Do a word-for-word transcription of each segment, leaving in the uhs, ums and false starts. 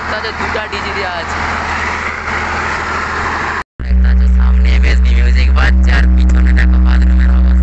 দেখতে পাচ্ছ দুটা ডিজি দেওয়া আছে। দেখতে পাচ্ছ সামনে এমএসবি মিউজিক বাজছে আর পিছনে দেখো বাথরুমের অবস্থা।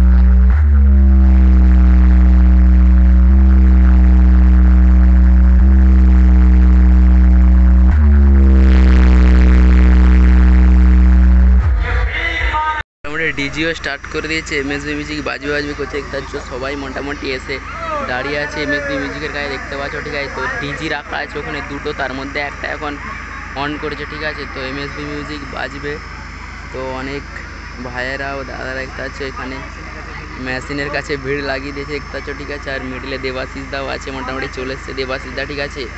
ডিজিও স্টার্ট করে দিয়েছে, এমএসবি মিউজিক বাজবে বাজবে করছে। দেখতে পাচ্ছ সবাই মোটামুটি এসে দাঁড়িয়ে আছে এমএসবি মিউজিকের গায়ে, দেখতে পাচ্ছ ঠিক আছে। তো ডিজি রাখা আছে ওখানে দুটো, তার মধ্যে একটা এখন অন করেছে ঠিক আছে। তো এমএসবি মিউজিক বাজবে। তো অনেক ভাইয়েরা ও দাদারা দেখতে পাচ্ছ এখানে মেশিনের কাছে ভিড় লাগিয়ে দিয়েছে দেখতে পাচ্ছ ঠিক আছে। আর মিডিলে দেবাশিস দাও আছে, মোটামুটি চলে এসছে দেবাশিস দা ঠিক আছে।